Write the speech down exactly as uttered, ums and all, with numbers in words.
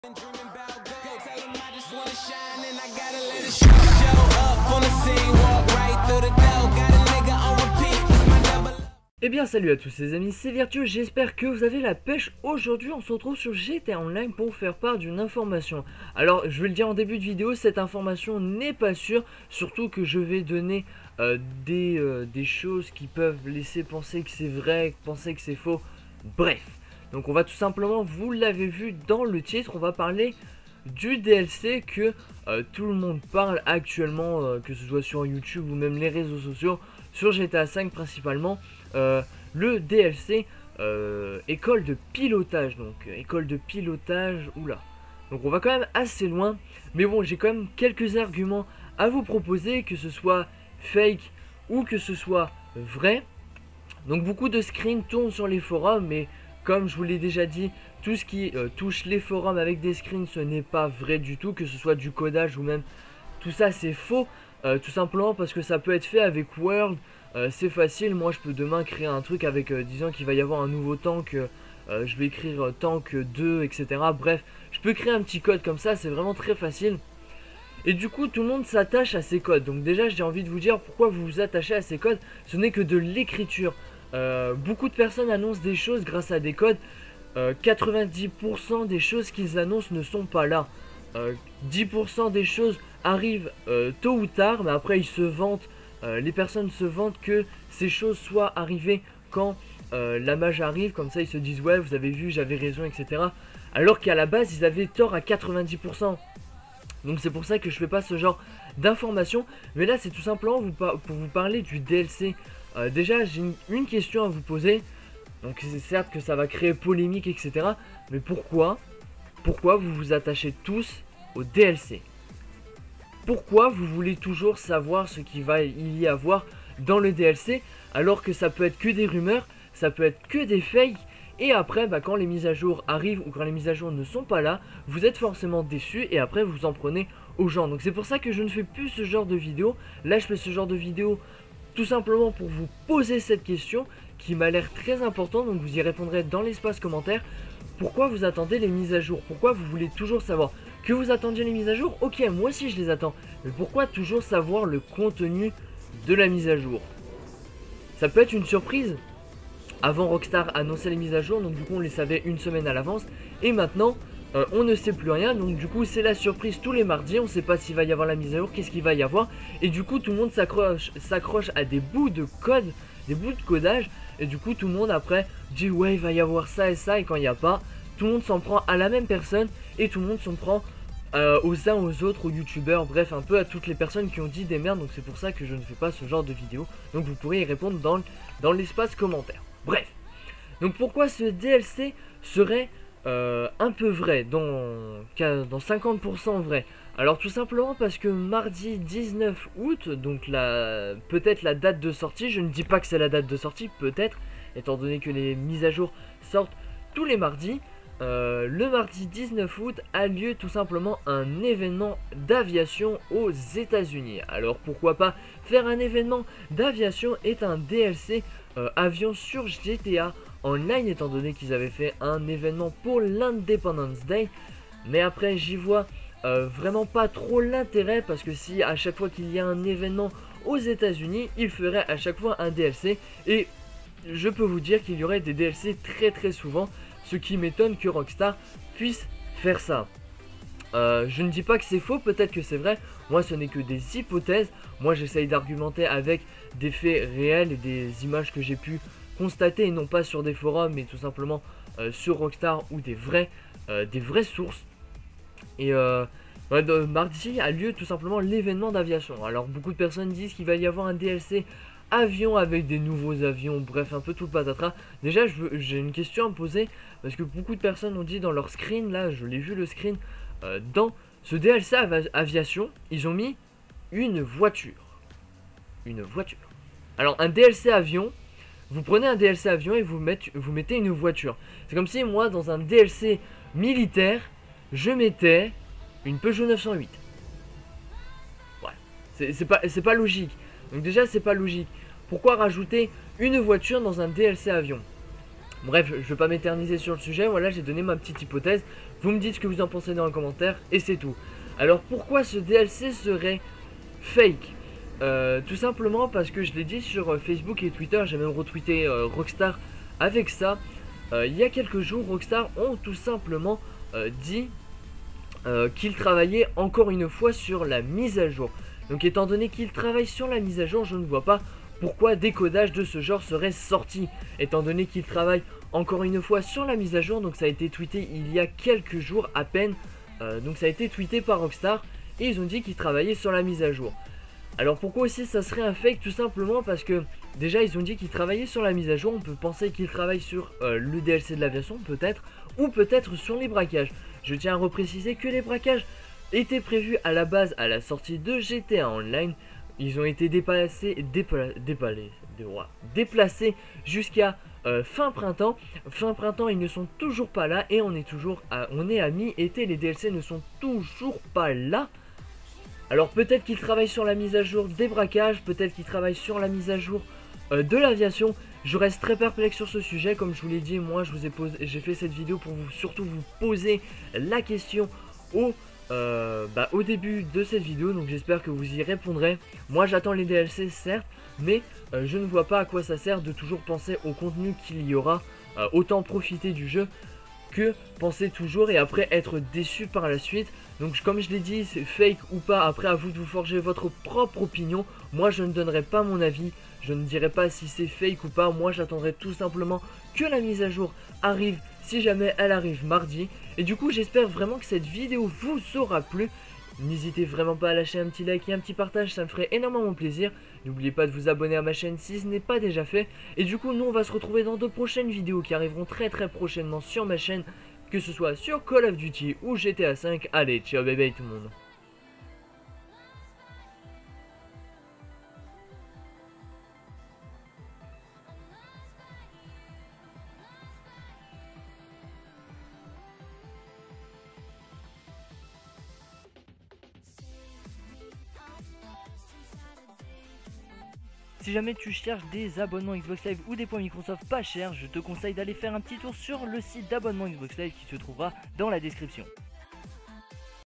Been dreaming about gold. Go tell 'em I just wanna shine and I gotta let it show. Show up on the scene, walk right through the door. Got a nigga on repeat, it's my double. Eh bien salut à tous les amis, c'est Virtueux, j'espère que vous avez la pêche. Aujourd'hui on se retrouve sur G T A Online pour vous faire part d'une information. Alors je vais le dire en début de vidéo, cette information n'est pas sûre, surtout que je vais donner euh, des, euh, des choses qui peuvent laisser penser que c'est vrai, penser que c'est faux, bref. Donc on va tout simplement, vous l'avez vu dans le titre, on va parler du D L C que euh, tout le monde parle actuellement, euh, que ce soit sur YouTube ou même les réseaux sociaux, sur G T A cinq principalement. Euh, le D L C euh, école de pilotage, donc euh, école de pilotage, oula. Donc on va quand même assez loin, mais bon, j'ai quand même quelques arguments à vous proposer, que ce soit fake ou que ce soit vrai. Donc beaucoup de screens tournent sur les forums, mais comme je vous l'ai déjà dit, tout ce qui euh, touche les forums avec des screens, ce n'est pas vrai du tout, que ce soit du codage ou même tout ça, c'est faux. Euh, tout simplement parce que ça peut être fait avec World, euh, c'est facile. Moi je peux demain créer un truc avec, euh, disons qu'il va y avoir un nouveau tank, euh, je vais écrire euh, tank deux, et cetera. Bref, je peux créer un petit code comme ça, c'est vraiment très facile. Et du coup tout le monde s'attache à ces codes. Donc déjà j'ai envie de vous dire pourquoi vous vous attachez à ces codes. Ce n'est que de l'écriture. Euh, beaucoup de personnes annoncent des choses grâce à des codes. euh, quatre-vingt-dix pour cent des choses qu'ils annoncent ne sont pas là. euh, dix pour cent des choses arrivent euh, tôt ou tard, mais après ils se vantent, euh, les personnes se vantent que ces choses soient arrivées quand euh, la mage arrive, comme ça ils se disent ouais vous avez vu j'avais raison, etc. Alors qu'à la base ils avaient tort à quatre-vingt-dix pour cent. Donc c'est pour ça que je fais pas ce genre d'informations, mais là c'est tout simplement vous pour vous parler du D L C. Euh, déjà j'ai une, une question à vous poser. Donc c'est certes que ça va créer polémique, etc. Mais pourquoi Pourquoi vous vous attachez tous au D L C? Pourquoi vous voulez toujours savoir ce qu'il va y avoir dans le D L C, alors que ça peut être que des rumeurs, ça peut être que des fakes, et après bah, quand les mises à jour arrivent ou quand les mises à jour ne sont pas là, vous êtes forcément déçus et après vous en prenez aux gens. Donc c'est pour ça que je ne fais plus ce genre de vidéo. Là je fais ce genre de vidéo tout simplement pour vous poser cette question qui m'a l'air très importante, donc vous y répondrez dans l'espace commentaire. Pourquoi vous attendez les mises à jour? Pourquoi vous voulez toujours savoir? Que vous attendiez les mises à jour? Ok, moi aussi je les attends. Mais pourquoi toujours savoir le contenu de la mise à jour? Ça peut être une surprise. Avant Rockstar annonçait les mises à jour, donc du coup on les savait une semaine à l'avance. Et maintenant euh, on ne sait plus rien, donc du coup c'est la surprise tous les mardis. On ne sait pas s'il va y avoir la mise à jour, qu'est-ce qu'il va y avoir. Et du coup tout le monde s'accroche s'accroche à des bouts de code, des bouts de codage. Et du coup tout le monde après dit ouais il va y avoir ça et ça, et quand il n'y a pas, tout le monde s'en prend à la même personne. Et tout le monde s'en prend euh, aux uns aux autres, aux youtubeurs, bref un peu à toutes les personnes qui ont dit des merdes. Donc c'est pour ça que je ne fais pas ce genre de vidéo. Donc vous pourrez y répondre dans, dans l'espace commentaire. Bref, donc pourquoi ce D L C serait euh, un peu vrai, dans, dans cinquante pour cent vrai? Alors tout simplement parce que mardi dix-neuf août, donc la peut-être la date de sortie, je ne dis pas que c'est la date de sortie, peut-être, étant donné que les mises à jour sortent tous les mardis. Euh, le mardi dix-neuf août a lieu tout simplement un événement d'aviation aux États-Unis. Alors pourquoi pas faire un événement d'aviation est un D L C euh, avion sur G T A Online, étant donné qu'ils avaient fait un événement pour l'Independence Day. Mais après j'y vois euh, vraiment pas trop l'intérêt, parce que si à chaque fois qu'il y a un événement aux États-Unis, ils feraient à chaque fois un D L C, et je peux vous dire qu'il y aurait des D L C très très souvent. Ce qui m'étonne que Rockstar puisse faire ça. Euh, je ne dis pas que c'est faux, peut-être que c'est vrai. Moi ce n'est que des hypothèses. Moi j'essaye d'argumenter avec des faits réels et des images que j'ai pu constater, et non pas sur des forums, mais tout simplement euh, sur Rockstar ou des vrais, euh, des vraies sources. Et euh, ouais, de, mardi a lieu tout simplement l'événement d'aviation. Alors beaucoup de personnes disent qu'il va y avoir un D L C avion avec des nouveaux avions, bref un peu tout le patatras. Déjà j'ai une question à me poser, parce que beaucoup de personnes ont dit dans leur screen, là je l'ai vu le screen, euh, dans ce D L C av aviation, ils ont mis une voiture. Une voiture. Alors un D L C avion, vous prenez un D L C avion et vous mettez, vous mettez une voiture. C'est comme si moi dans un D L C militaire, je mettais une Peugeot neuf cent huit. Ouais, c'est pas, c'est pas logique. Donc déjà c'est pas logique. Pourquoi rajouter une voiture dans un D L C avion? Bref, je vais pas m'éterniser sur le sujet, voilà, j'ai donné ma petite hypothèse. Vous me dites ce que vous en pensez dans les commentaires, et c'est tout. Alors pourquoi ce D L C serait fake? euh, Tout simplement parce que je l'ai dit sur Facebook et Twitter, j'ai même retweeté euh, Rockstar avec ça. Euh, il y a quelques jours, Rockstar ont tout simplement euh, dit euh, qu'ils travaillaient encore une fois sur la mise à jour. Donc étant donné qu'ils travaillent sur la mise à jour, je ne vois pas pourquoi des codages de ce genre seraient sortis. Étant donné qu'ils travaillent encore une fois sur la mise à jour, donc ça a été tweeté il y a quelques jours à peine. Euh, donc ça a été tweeté par Rockstar et ils ont dit qu'ils travaillaient sur la mise à jour. Alors pourquoi aussi ça serait un fake? Tout simplement parce que déjà ils ont dit qu'ils travaillaient sur la mise à jour. On peut penser qu'ils travaillent sur euh, le D L C de l'aviation peut-être, ou peut-être sur les braquages. Je tiens à repréciser que les braquages étaient prévus à la base à la sortie de G T A Online. Ils ont été déplacés, dépla dépalés, de, ouais, déplacés jusqu'à euh, fin printemps. Fin printemps ils ne sont toujours pas là et on est toujours à, on est à mi-été. Les D L C ne sont toujours pas là. Alors peut-être qu'ils travaillent sur la mise à jour des braquages, peut-être qu'ils travaillent sur la mise à jour euh, de l'aviation. Je reste très perplexe sur ce sujet, comme je vous l'ai dit, moi je vous ai posé, j'ai fait cette vidéo pour vous surtout vous poser la question au, euh, bah, au début de cette vidéo, donc j'espère que vous y répondrez. Moi j'attends les D L C certes, mais euh, je ne vois pas à quoi ça sert de toujours penser au contenu qu'il y aura, euh, autant profiter du jeu que penser toujours et après être déçu par la suite. Donc comme je l'ai dit, c'est fake ou pas, après à vous de vous forger votre propre opinion. Moi je ne donnerai pas mon avis, je ne dirai pas si c'est fake ou pas. Moi j'attendrai tout simplement que la mise à jour arrive, si jamais elle arrive mardi. Et du coup j'espère vraiment que cette vidéo vous aura plu. N'hésitez vraiment pas à lâcher un petit like et un petit partage, ça me ferait énormément plaisir. N'oubliez pas de vous abonner à ma chaîne si ce n'est pas déjà fait. Et du coup nous on va se retrouver dans de prochaines vidéos qui arriveront très très prochainement sur ma chaîne, que ce soit sur Call of Duty ou G T A cinq. Allez, ciao bébé tout le monde. Si jamais tu cherches des abonnements Xbox Live ou des points Microsoft pas chers, je te conseille d'aller faire un petit tour sur le site d'abonnement Xbox Live qui se trouvera dans la description.